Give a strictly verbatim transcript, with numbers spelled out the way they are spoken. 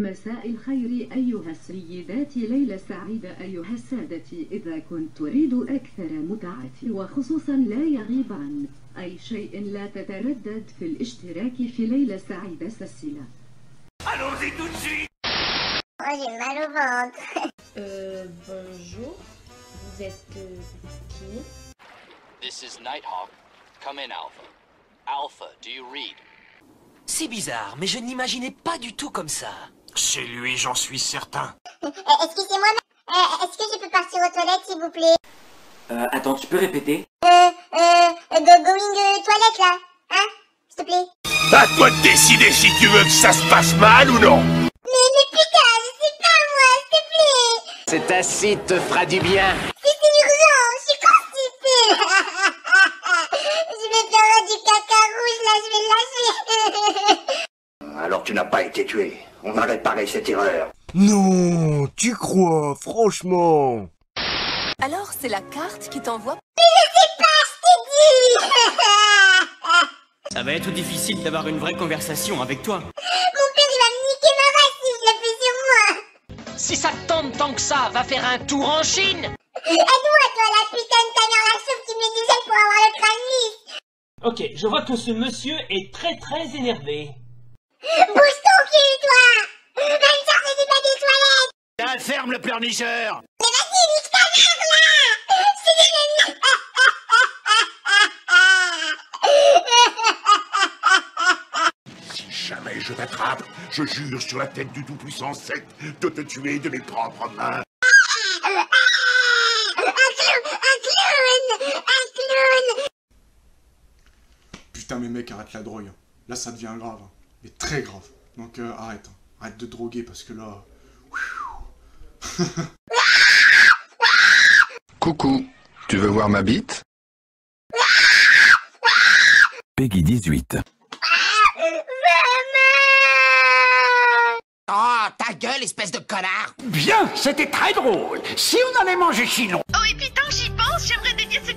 مساء الخير أيها السيدات، ليلة سعيدة أيها السادة. إذا كنت تريد أكثر متعة وخصوصا لا يغيب عن أي شيء، لا تتردد في الاشتراك في ليلة سعيدة سلسلة. Allons-y tout de suite. Oh, j'ai mal au ventre. Euh, bonjour. Vous êtes euh, qui? This is Nighthawk. Come in, Alpha. Alpha, do you read? C'est bizarre, mais je n'imaginais pas du tout comme ça. C'est lui, j'en suis certain. Euh, Excusez-moi, mais euh, est-ce que je peux partir aux toilettes, s'il vous plaît? Euh, attends, tu peux répéter? Euh, euh, go going euh, toilette, là. Hein? S'il te plaît. À toi de décider si tu veux que ça se passe mal ou non. Mais, mais putain, je sais pas, moi, s'il te plaît. Cet acide te fera du bien. C'est urgent, je suis constipée. Je vais faire du caca rouge, là, je vais le lâcher. Alors tu n'as pas été tué. On a réparé cette erreur. Non, tu crois, franchement. Alors, c'est la carte qui t'envoie? Mais je sais pas, je t'ai dit. Ça va être difficile d'avoir une vraie conversation avec toi. Mon père, il va me niquer ma race si je le fais sur moi. Si ça te tente tant que ça, va faire un tour en Chine. Aide-moi, toi, la putain de ta mère la soupe qui met du gel pour avoir le crâne lisse. Ok, je vois que ce monsieur est très très énervé. Bouge ton cul, toi. Va me chercher du papier toilette. Ah, ferme le pleurnicheur. Mais vas-y, nique ta mère, là. Je suis une... Si jamais je t'attrape, je jure sur la tête du Tout-Puissant sept de te tuer de mes propres mains. Un clown, un clown, un clown. Putain, mais mec, arrête la drogue. Là, ça devient grave. hein. Mais très grave. Donc, euh, arrête. hein. Arrête de droguer parce que là... Coucou, tu veux voir ma bite? Peggy dix-huit. Oh, ta gueule, espèce de connard. Bien, c'était très drôle. Si on allait manger chinois. Oh, et puis tant que j'y pense, j'aimerais dédier ce